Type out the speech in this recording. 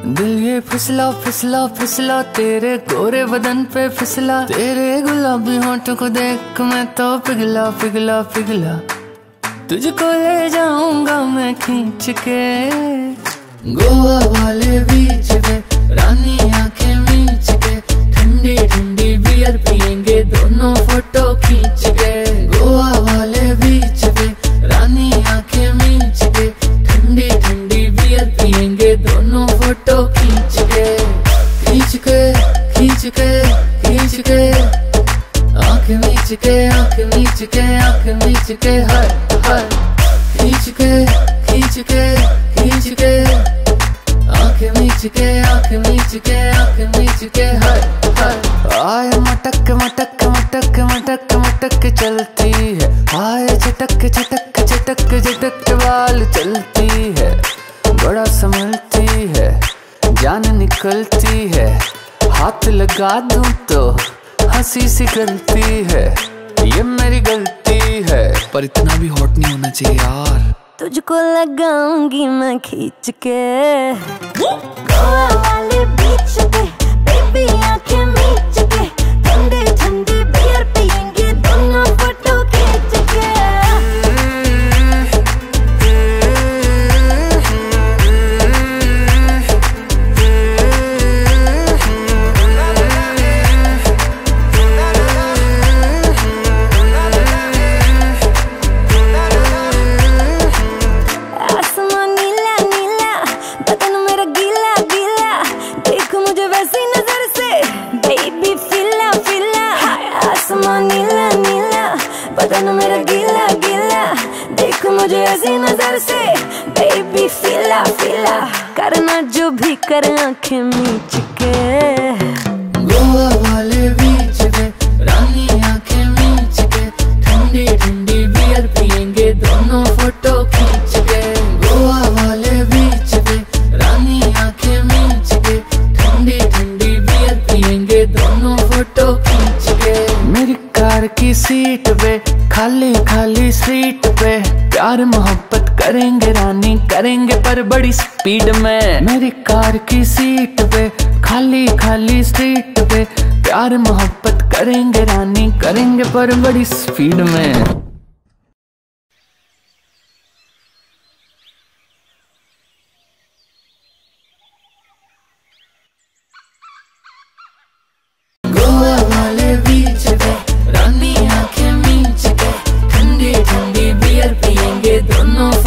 दिल ये फिसला फिसला फिसला तेरे गोरे बदन पे फिसला, तेरे गुलाबी होंठों को देख मैं तो पिघला पिघला पिघला। तुझको ले जाऊंगा मैं खींच के गोवा वाले बीच पे, रानी आंखें मीच के, ठंडी ठंडी बियर पियेंगे दोनों फोटो खींच के। गोवा वाले बीच पे, रानी आंखें मीच के, ठंडी ठंडी बियर पियेंगे दोनों फोटो खींच के। खींच के खींच के खींच के, आंखें मीच के आंखें मीच के आंखें मीच के, हाय हाय। खींच के खींच के खींच के, आंखें मीच के आंखें मीच के आंखें मीच के, हाय हाय। आए मटक मटक मटक मटक मटक चलती है, आए झटक झटक झटक झटक बाल चलती है। बड़ा संभलती है, जान निकलती है, हाथ लगा दूं तो हंसी सी गलती है। ये मेरी गलती है, पर इतना भी हॉट नहीं होना चाहिए यार। तुझको लगाऊंगी मैं खींच के गोवा वाले बीच पे, बेबी आंखें मीच के, ठंडी ठंडी बियर पियेंगे दोनों फोटो खींच के। नीला नीला बदन मेरा गीला गीला, देख मुझे ऐसी नजर से बेबी फीला फीला, करना जो भी कर आंखें मीच के। गोवा वाले बीच पे, रानी आंखें मीच के, ठंडी ठंडी बियर पियेंगे दोनों फोटो खींच के। गोवा वाले बीच पे, रानी आंखें मीच के, ठंडी ठंडी बियर पियेंगे दोनों फोटो खींच के। मेरी कार की सीट पे, खाली खाली स्ट्रीट पे, प्यार मोहब्बत करेंगे रानी करेंगे पर बड़ी स्पीड में। मेरी कार की सीट पे, खाली खाली स्ट्रीट पे, प्यार मोहब्बत करेंगे रानी करेंगे पर बड़ी स्पीड में। गोवा वाले बीच पे, रानी आंखें मीच के, ठंडी ठंडी बियर पियेंगे दोनों